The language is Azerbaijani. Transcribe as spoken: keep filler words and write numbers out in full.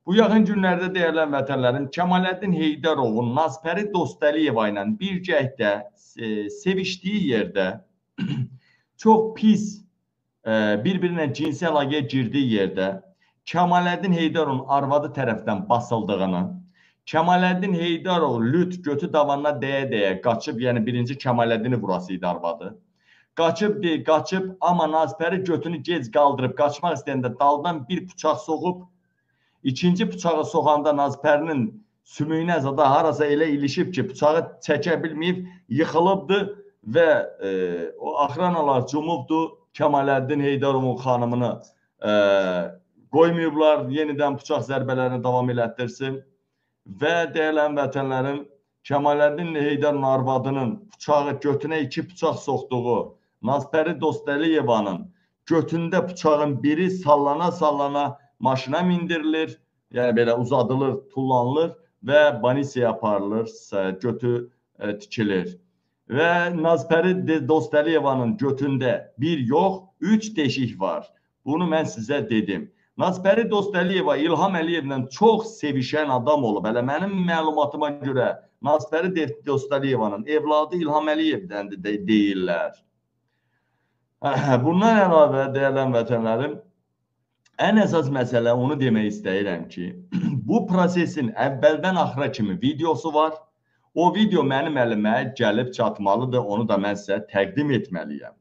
Bu yaxın günlərdə dəyərli vətənlərim, Kəmaləddin Heydarovun Nazpəri Dostəliyeva ilə birgəkdə e, sevişdiyi yerdə çox pis e, bir-birinə cinsi əlaqəyə girdiyi yerdə Kəmaləddin Heydarovun arvadı tərəfdən basıldığını, Kəmaləddin Heydarov lüt götü davanına dəyə-dəyə qaçıb, yəni birinci Kəmaləddini vurası idi arvadı. Qaçıb, qaçıb, amma Nazpəri götünü gec qaldırıb qaçmaq istəyəndə daldan bir bıçaq soxub, İkinci bıçağı soxanda Nazpərinin sümüyünə zada harasa elə ilişib ki, bıçağı çəkə bilməyib, yıxılıbdı və e, o axranalar cumubdu, Kəmaləddin Heydarovun xanımını e, qoymayıblar, yenidən bıçaq zərbələrini davam elətdirsin və deyilən vətənlərin Kəmaləddin Heydarovun arvadının bıçağı götünə iki bıçaq soxduğu, Nazpəri Dostəliyevanın götündə bıçağın biri sallana-sallana maşına mindirilir, yəni belə uzadılır, tullanılır və banisiyaya aparılır, götü e, tikilir. Və Nazpəri Dostəliyevanın götündə bir yox, üç deşik var. Bunu mən sizə dedim. Nazpəri Dostəliyeva İlham Əliyevlə çox sevişən adam olub. Hələ mənim məlumatıma görə Nazpəri Dostəliyevanın evladı İlham Əliyevdən də deyirlər. Bundan əlavə, dəyərli vətənlərim, ən əsas məsələ onu demək istəyirəm ki, bu prosesin əvvəldən axıra kimi videosu var. O video mənim əlimə gəlib çatmalıdır, onu da mən sizə təqdim etməliyəm.